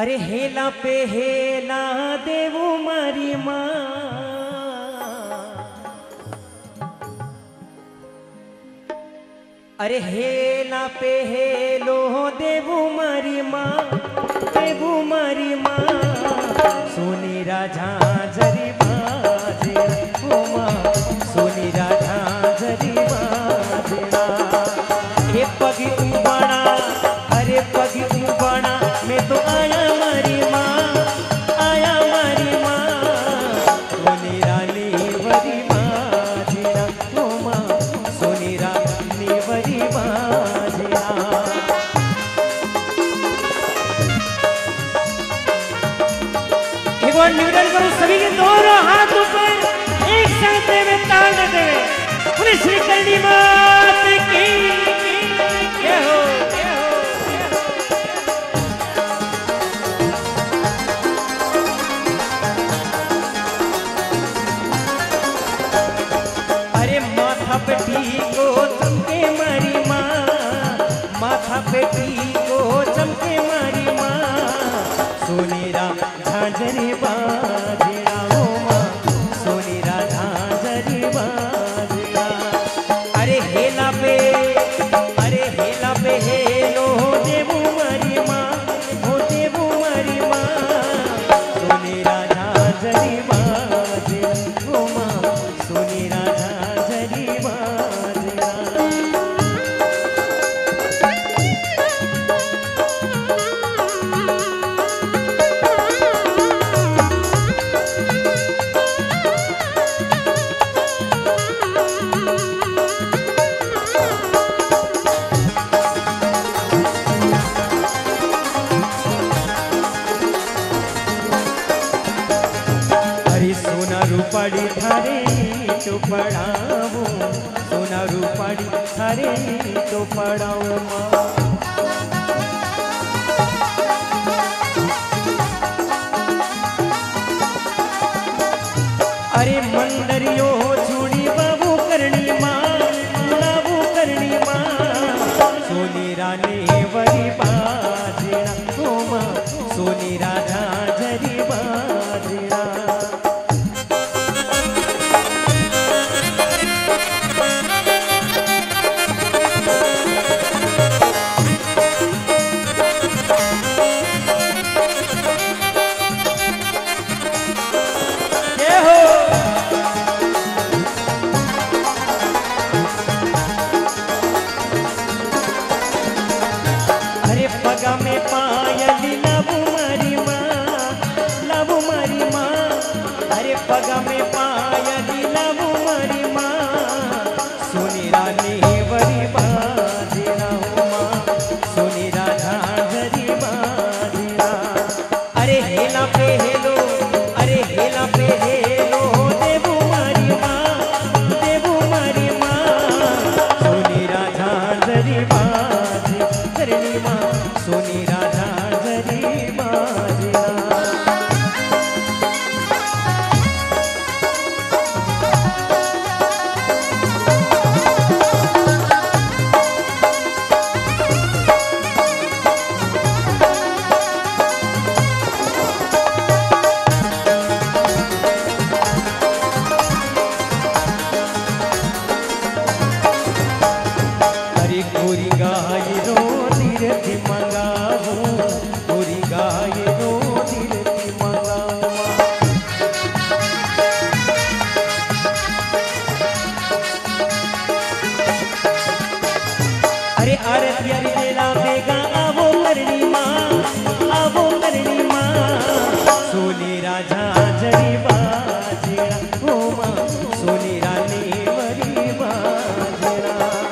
अरे हेला पे हेला देवू मारी माँ, अरे हेला पे हेलो देवू मारी माँ, देवू मारी माँ सोनी राजा जरी बाजे माँ, सोनी राजा जरी बाजे हे पगी उबाना, अरे पगी उबाना मैं तो आया मारी माँ, आया मारी माँ सोनी रानी वरी बाजना ओ माँ, सोनी रानी वरी बाजना। एक बार निवेदन करूं सभी के दोनों हाथ ऊपर एक साथ में ताल देते हुए बोले श्री करणी मात की जय हो। अरे माथा पे टीको चमके मारी माँ, माथा पे टीको चमके मारी माँ सोनी झांझरी बाजना हो माँ, सोनी झांझरी बाजना। अरे हेला पे हेलो देवू मारी माँ, हो देवू मारी माँ सोनी झांझरी बाजना हो माँ, सोनी झांझरी बाजना। सोना रूपाड़ी थारे तो पढ़ाओ, सोना रूपाड़ी थारे तो पढ़ाओ माँ। अरे मंदरियो छुड़ी बाबू करनी माँ, बाबू करनी माँ सोनी रानी वरी बाजना हो माँ, सोनी राजा जरी बाजना। पगा में पायल लाबू मारी माँ, लाबू मारी माँ, अरे पगा में पायल लाबू मारी माँ सोनी रानी वरी बाजना हो माँ, सोनी राजा जरी बाजना। अरे हेला पे हेलो, अरे हेला पे हेलो देवू मारी माँ, देवू मारी माँ सोनी राजा जरी बाजी करनी माँ, सोनी राजा जरी बाजना। अरे गोरी गाय रो तीरथ मंगावो, गोरी गाय रो तीरथ मंगावा। अरे आरती अरे लेला बेगा आवो करनी माँ, आवो करनी माँ सोनी राजा जरी बाजना हो माँ, सोनी रानी वरी बाजना।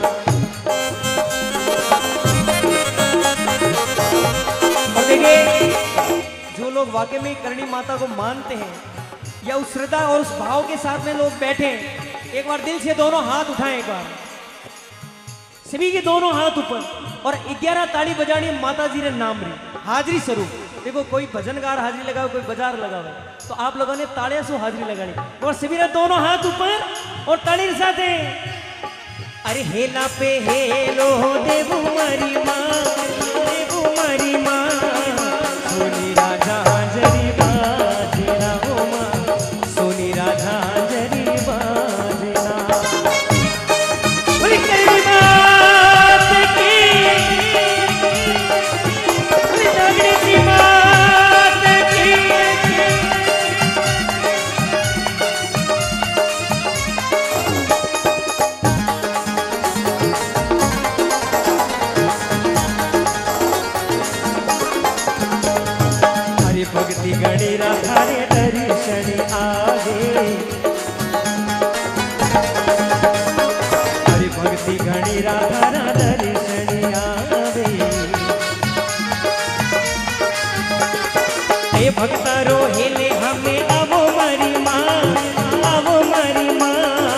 जो लोग वाकई में करणी माता को मानते हैं या उस श्रद्धा और उस भाव के साथ में लोग बैठे, एक बार दिल से दोनों हाथ उठाएं, एक बार सभी के दोनों हाथ ऊपर और 11 ताली बजानी माता जी ने नाम री हाजरी स्वरूप। देखो कोई भजनकार हाजरी लगाओ, कोई बाजार लगाओ, तो आप लोगों ने तालियां से हाजरी लगानी और सभी ने दोनों हाथ ऊपर और ताली के साथ अरे हेला पे हेलो देवू मारी माँ, देवू मारी माँ सोनी रा थारा दर्शन आवे। ए भक्ता रोहेले हमें आवो मारी माँ, आवो मारी माँ।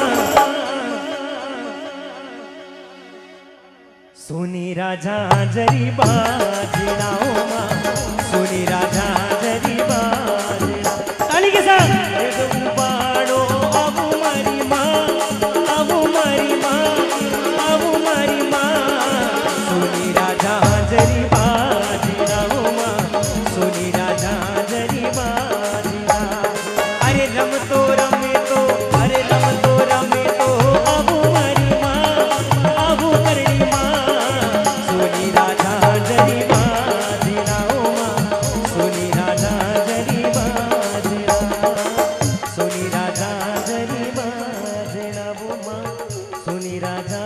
सोनी राजा जरी बाजनाओ माँ, सोनी राजा जरी बाजना। ताली के साथ बाड़ो आवो मारी माँ, आवो मारी माँ, आवो मारी माँ। सोनी राजा जरी बाजनाओ माँ, सोनी राजा जरी बाजना। अरे रम तो रमे तो, अरे रम तो रमे तो आवो मारी माँ, आवो करणी माँ। सोनी राजा जरी बाजनाओ माँ, सोनी राजा जरी बाजना। सोनी राजा जरी बाजना वो माँ, सोनी राजा